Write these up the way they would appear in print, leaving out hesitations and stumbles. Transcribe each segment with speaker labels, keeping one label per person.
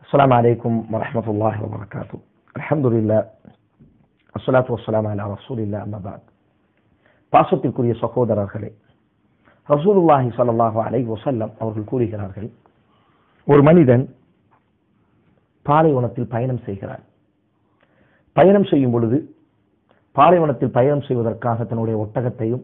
Speaker 1: السلام عليكم ورحمة الله وبركاته. الحمد لله والصلاة والسلام على رسول الله أما بعد. பாசத்திற்குரிய சகோதரர்களே, ரசூலுல்லாஹி ஸல்லல்லாஹு அலைஹி வஸல்லம் அவர்கள் கூறுகிறார்கள், ஒரு மனிதன் பாலைவனத்தில் பயணம் செய்கிறார். பயணம் செய்யும் பொழுது பாலைவனத்தில் பயணம் செய்வதற்காக தன்னுடைய ஒட்டகத்தையும்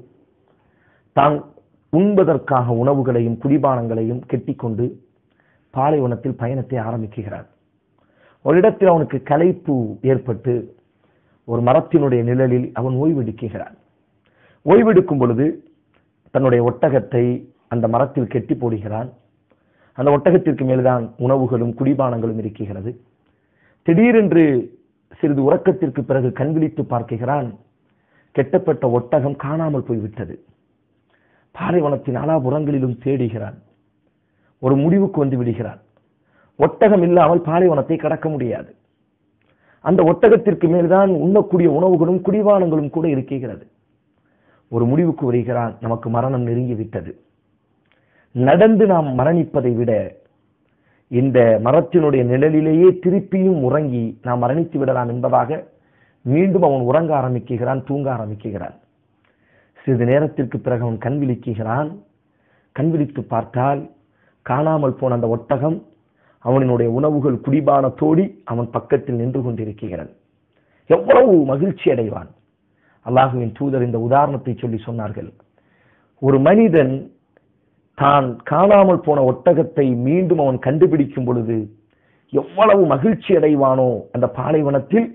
Speaker 1: தான் உண்பதற்காக உணவுகளையும் குடிபானங்களையும் கெட்டிக்கொண்டு பாலைவனத்தில் பயணத்தை ஆரம்பிக்கிறார். ஒரு இடத்தில் அவனுக்கு களைப்பு ஏற்பட்டு ஒரு மரத்தினுடைய நிழலில் அவன் ஓய்வெடுக்கிறான். ஓய்வெடுக்கும் பொழுது தன்னுடைய ஒட்டகத்தை அந்த மரத்தில் கெட்டி போடுகிறான். அந்த ஒட்டகத்திற்கு மேல்தான் உணவுகளும் குடிபானங்களும் இருக்கிறது. திடீரென்று சிறிது உறக்கத்திற்கு பிறகு கண் விழித்து பார்க்கிறான். கெட்டப்பட்ட ஒட்டகம் காணாமல் போய்விட்டது. பாலைவனத்தின் நாலாபுறங்களிலும் தேடுகிறான். ஒரு முடிவுக்கு வந்து விடுகிறான். ஒட்டகம் இல்லாமல் பாலைவனத்தை கடக்க முடியாது. அந்த ஒட்டகத்திற்கு மேல்தான் உண்ணக்கூடிய உணவுகளும் குடிபானங்களும் கூட இருக்கிறது. ஒரு முடிவுக்கு வருகிறான், நமக்கு மரணம் நெருங்கிவிட்டது. நடந்து நாம் மரணிப்பதை விட இந்த மரத்தினுடைய நிழலிலேயே திருப்பியும் உறங்கி நாம் மரணித்து விடலாம் என்பதாக மீண்டும் அவன் உறங்க ஆரம்பிக்கிறான், தூங்க ஆரம்பிக்கிறான். சிறிது நேரத்திற்கு பிறகு அவன் கண் விழிக்கிறான். கண் விழித்து பார்த்தால் காணாமல் போன அந்த ஒட்டகம் அவனுடைய உணவுகள் குடிபானத்தோடி அவன் பக்கத்தில் நின்று கொண்டிருக்கிறான். எவ்வளவு மகிழ்ச்சி அடைவான். அல்லாஹுவின் தூதர் இந்த உதாரணத்தை சொல்லி சொன்னார்கள், ஒரு மனிதன் தான் காணாமல் போன ஒட்டகத்தை மீண்டும் அவன் கண்டுபிடிக்கும் பொழுது எவ்வளவு மகிழ்ச்சி அடைவானோ அந்த பாலைவனத்தில்,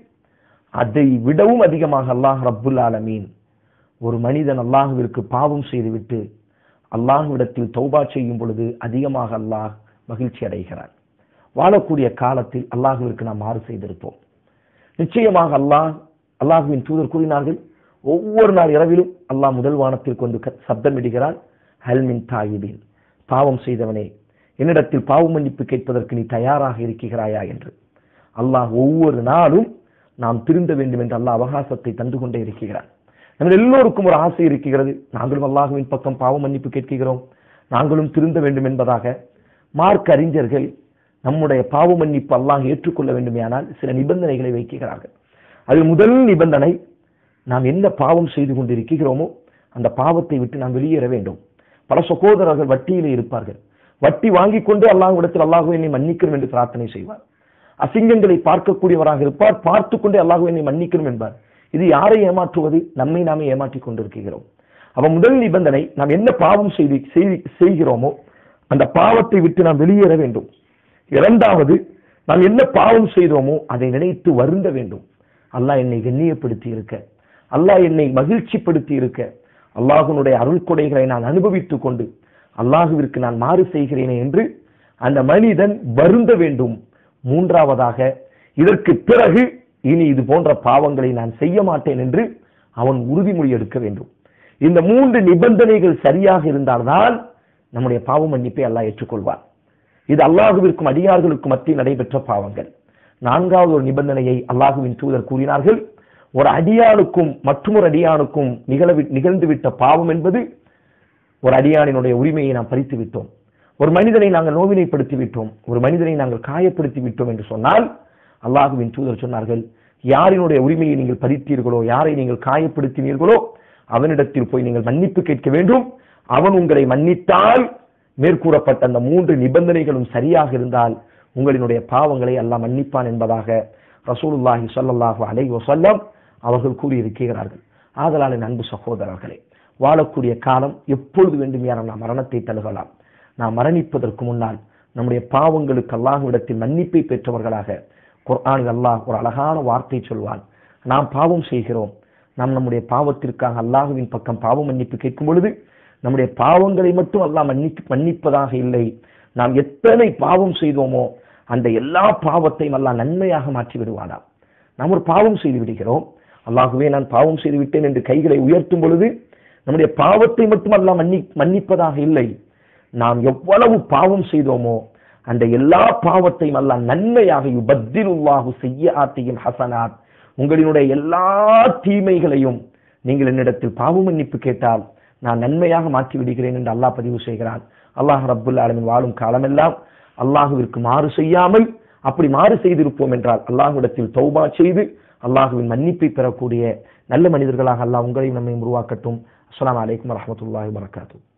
Speaker 1: அதை விடவும் அதிகமாக அல்லாஹ் ரப்புல் ஆலமீன் ஒரு மனிதன் அல்லாஹுவிற்கு பாவம் செய்துவிட்டு அல்லாஹ்விடத்தில் தௌபா செய்யும் பொழுது அதிகமாக அல்லாஹ் மகிழ்ச்சி அடைகிறான். வாழக்கூடிய காலத்தில் அல்லாஹுவிற்கு நாம் மாறு செய்திருப்போம். நிச்சயமாக அல்லாஹுவின் தூதர் கூறினார்கள், ஒவ்வொரு நாள் இரவிலும் அல்லாஹ் முதல் வானத்திற்கு வந்து சப்தமிடுகிறான், ஹல் மின் தாயிபின், பாவம் செய்தவனே என்னிடத்தில் பாவ மன்னிப்பு கேட்பதற்கு நீ தயாராக இருக்கிறாயா என்று. அல்லாஹ் ஒவ்வொரு நாளும் நாம் திருந்த வேண்டும் என்று அல்லாஹ் அவகாசத்தை தந்து கொண்டே இருக்கிறான். நம்ம எல்லோருக்கும் ஒரு ஆசை இருக்கிறது, நாங்களும் அல்லாஹுவின் பக்கம் பாவ மன்னிப்பு கேட்கிறோம், நாங்களும் திருந்த வேண்டும் என்பதாக. மார்க்க அறிஞர்கள் நம்முடைய பாவ மன்னிப்பு அல்லாஹ் ஏற்றுக்கொள்ள வேண்டுமானால் சில நிபந்தனைகளை வைக்கிறார்கள். அதில் முதல் நிபந்தனை, நாம் என்ன பாவம் செய்து கொண்டிருக்கிறோமோ அந்த பாவத்தை விட்டு நாம் வெளியேற வேண்டும். பல சகோதரர்கள் வட்டியிலே இருப்பார்கள். வட்டி வாங்கிக் கொண்டு அல்லாஹ்விடத்தில் அல்லாஹ்வை என்னை மன்னிக்கணும் என்று பிரார்த்தனை செய்வார். அசிங்கங்களை பார்க்கக்கூடியவராக இருப்பார், பார்த்து கொண்டே அல்லாஹ்வை என்னை மன்னிக்கணும் என்பார். இது யாரை ஏமாற்றுவது? நம்மை நாமே ஏமாற்றிக் கொண்டிருக்கிறோம். அப்ப முதல் நிபந்தனை, நாம் என்ன பாவம் செய்கிறோமோ அந்த பாவத்தை விட்டு நாம் வெளியேற வேண்டும். இரண்டாவது, நாம் என்ன பாவம் செய்தோமோ அதை நினைத்து வருந்த வேண்டும். அல்லாஹ் என்னை கண்ணியப்படுத்தி இருக்க, அல்லாஹ் என்னை மகிழ்ச்சிப்படுத்தி இருக்க, அல்லாஹ்வுடைய அருள் கொடைகளை நான் அனுபவித்துக் கொண்டு அல்லாஹுவிற்கு நான் மாறு செய்கிறேனே என்று அந்த மனிதன் வருந்த வேண்டும். மூன்றாவதாக, இதற்கு பிறகு இனி இது போன்ற பாவங்களை நான் செய்ய மாட்டேன் என்று அவன் உறுதிமொழி எடுக்க வேண்டும். இந்த மூன்று நிபந்தனைகள் சரியாக இருந்தால்தான் நம்முடைய பாவ மன்னிப்பை அல்லாஹ் ஏற்றுக்கொள்வார். இது அல்லாஹுவிற்கும் அடியார்களுக்கும் மத்தியில் நடைபெற்ற பாவங்கள். நான்காவது ஒரு நிபந்தனையை அல்லாஹுவின் தூதர் கூறினார்கள், ஒரு அடியானுக்கும் மற்றொரு அடியானுக்கும் நிகழ்ந்துவிட்ட பாவம் என்பது, ஒரு அடியானினுடைய உரிமையை நாம் பறித்து விட்டோம், ஒரு மனிதனை நாங்கள் நோவினைப்படுத்தி விட்டோம், ஒரு மனிதனை நாங்கள் காயப்படுத்தி விட்டோம் என்று சொன்னால் அல்லாஹுவின் தூதர் சொன்னார்கள், யாரினுடைய உரிமையை நீங்கள் பறித்தீர்களோ, யாரை நீங்கள் காயப்படுத்தினீர்களோ அவனிடத்தில் போய் நீங்கள் மன்னிப்பு கேட்க வேண்டும். அவன் உங்களை மன்னித்தால், மேற்கூறப்பட்ட அந்த மூன்று நிபந்தனைகளும் சரியாக இருந்தால் உங்களினுடைய பாவங்களை அல்லாஹ் மன்னிப்பான் என்பதாக ரசூலுல்லாஹி ஸல்லல்லாஹு அலைஹி வஸல்லம் அவர்கள் கூறியிருக்கிறார்கள். ஆதலால் என் அன்பு சகோதரர்களே, வாழக்கூடிய காலம் எப்பொழுது வேண்டுமானாலும் நாம் மரணத்தை தழுவலாம். நாம் மரணிப்பதற்கு முன்னால் நம்முடைய பாவங்களுக்கு அல்லாஹ்விடத்தில் மன்னிப்பை பெற்றவர்களாக குர்ஆனில் அல்லாஹ் ஒரு அழகான வார்த்தை சொல்வான். நாம் பாவம் செய்கிறோம், நாம் நம்முடைய பாவத்திற்காக அல்லாஹுவின் பக்கம் பாவ மன்னிப்பு கேட்கும் பொழுது நம்முடைய பாவங்களை மட்டும் அல்லாஹ் மன்னிப்பதாக இல்லை, நாம் எத்தனை பாவம் செய்தோமோ அந்த எல்லா பாவத்தையும் அல்லாஹ் நன்மையாக மாற்றி விடுவானாம். நாம் ஒரு பாவம் செய்து விடுகிறோம், அல்லாஹுவே நான் பாவம் செய்து விட்டேன் என்று கைகளை உயர்த்தும் பொழுது நம்முடைய பாவத்தை மட்டும் அல்லாஹ் மன்னிப்பதாக இல்லை, நாம் எவ்வளவு பாவம் செய்தோமோ அந்த எல்லா பாவத்தையும் அல்லாஹ் நன்மையாக யுபத்திலுல்லாஹு ஸய்யிஆத்திஹிம் ஹஸனாத், உங்களினுடைய எல்லா தீமைகளையும் நீங்கள் என்னிடத்தில் பாவ மன்னிப்பு கேட்டால் நான் நன்மையாக மாற்றி விடுகிறேன் என்று அல்லாஹ் பதிவு செய்கிறான். அல்லாஹ் ரப்புல் ஆலமீன் வாழும் காலமெல்லாம் அல்லாஹுவிற்கு மாறு செய்யாமல் அப்படி மாறு செய்திருப்போம் என்றால் அல்லாஹ்விடத்தில் தௌபா செய்து அல்லாஹ்வின் மன்னிப்பை பெறக்கூடிய நல்ல மனிதர்களாக அல்லாஹ் உங்களையும் நம்மையும் உருவாக்கட்டும். அஸ்ஸலாமு அலைக்கும் வரஹ்மத்துல்லாஹி வபரகாத்துஹு.